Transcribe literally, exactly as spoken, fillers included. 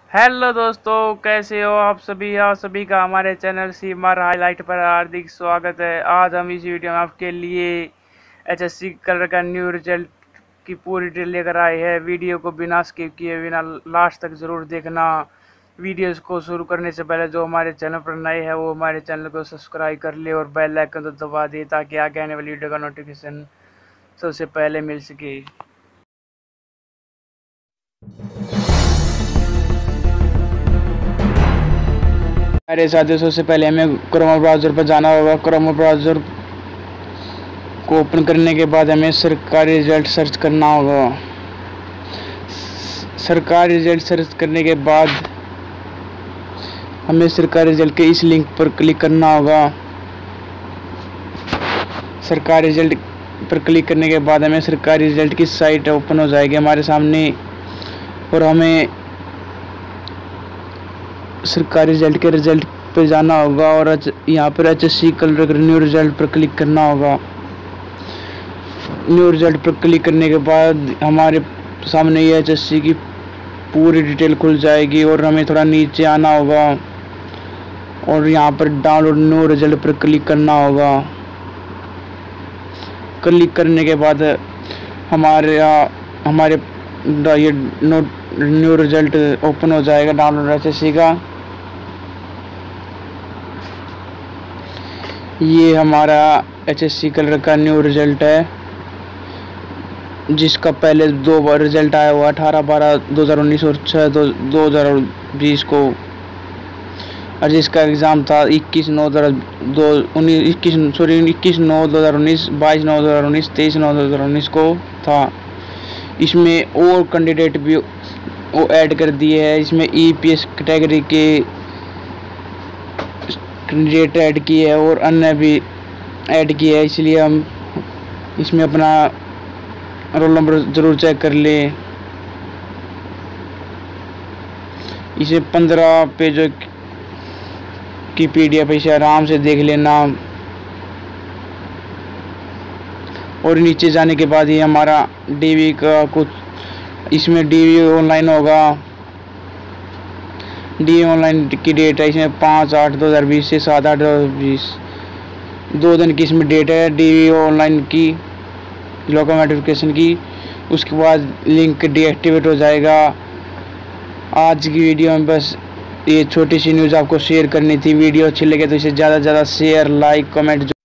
Hello दोस्तों, कैसे हो आप सभी। आप सभी का हमारे चैनल सीमार हाईलाइट पर हार्दिक स्वागत है। आज हम इस वीडियो में आपके लिए एचएससी कलर का न्यू रिजल्ट की पूरी डिटेल लेकर आए हैं। वीडियो को बिना स्किप किए बिना लास्ट तक ज़रूर देखना। वीडियो को शुरू करने से पहले जो हमारे चैनल पर नए हैं वो हमारे चैनल को सब्सक्राइब कर ले और बेल आइकन तो दबा दे ताकि आगे आने वाली वीडियो का नोटिफिकेशन सबसे पहले मिल सके। मेरे साथियों, सबसे पहले हमें क्रोम ब्राउज़र पर जाना होगा। क्रोम ब्राउज़र को ओपन करने के बाद हमें सरकारी रिजल्ट सर्च करना होगा। सरकारी रिजल्ट सर्च करने के बाद हमें सरकारी रिजल्ट के इस लिंक पर क्लिक करना होगा। सरकारी रिजल्ट पर क्लिक करने के बाद हमें सरकारी रिजल्ट की साइट ओपन हो जाएगी हमारे सामने और हमें सरकारी रिजल्ट के रिजल्ट पर जाना होगा और यहाँ पर एचएससी कलर न्यू रिजल्ट पर क्लिक करना होगा। न्यू रिजल्ट पर क्लिक करने के बाद हमारे सामने ये एचएससी की पूरी डिटेल खुल जाएगी और हमें थोड़ा नीचे आना होगा और यहाँ पर डाउनलोड न्यू रिजल्ट पर क्लिक करना होगा। क्लिक करने के बाद हमारे हमारे ये न्यू रिजल्ट ओपन हो जाएगा डाउनलोड एचएससी का। ये हमारा एचएससी कलर का न्यू रिजल्ट है जिसका पहले दो बार रिजल्ट आया हुआ अठारह बारह दो हज़ार उन्नीस और छः दो दो हज़ार बीस को, और जिसका एग्ज़ाम था इक्कीस नौ दो उन्नीस इक्कीस सॉरी इक्कीस नौ दो हज़ार उन्नीस बाईस नौ दो हज़ार उन्नीस तेईस नौ दो हज़ार उन्नीस को था। इसमें और कैंडिडेट भी वो ऐड कर दिए हैं। इसमें ईपीएस कैटेगरी के कैंडिडेट ऐड किए हैं और अन्य भी ऐड किए हैं, इसलिए हम इसमें अपना रोल नंबर ज़रूर चेक कर लें। इसे पंद्रह पेजों की पीडीएफ इसे आराम से देख लेना और नीचे जाने के बाद ये हमारा डीवी का कुछ इसमें डीवी ऑनलाइन होगा। डी ऑनलाइन की डेट है इसमें पाँच आठ दो हज़ार बीस से सात आठ दो हज़ार बीस दो दिन की इसमें डेट है डी ऑनलाइन की लोकल नोटिफिकेशन की। उसके बाद लिंक डीएक्टिवेट हो जाएगा। आज की वीडियो में बस ये छोटी सी न्यूज़ आपको शेयर करनी थी। वीडियो अच्छी लगे तो इसे ज़्यादा से ज़्यादा शेयर लाइक कमेंट